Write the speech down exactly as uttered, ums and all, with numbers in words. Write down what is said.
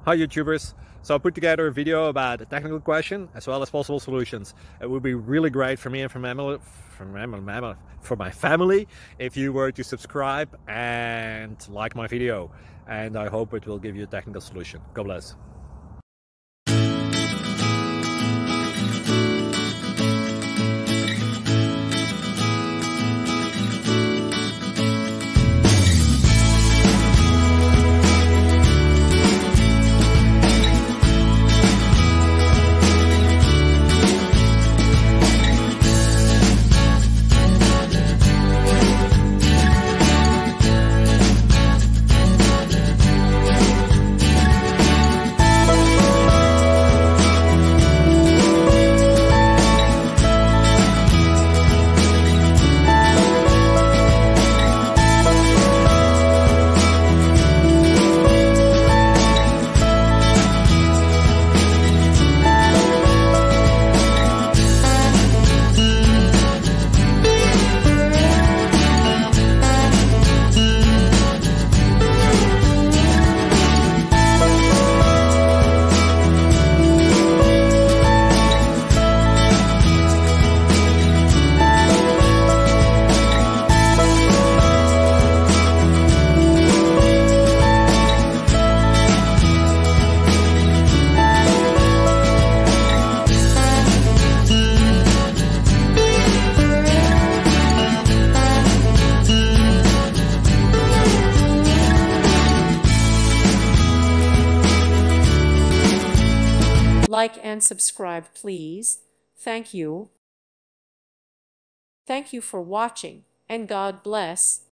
Hi YouTubers! So I put together a video about a technical question as well as possible solutions. It would be really great for me and for, mammal, for, mammal, for my family if you were to subscribe and like my video. And I hope it will give you a technical solution. God bless. Like and subscribe, please. Thank you. Thank you for watching, and God bless.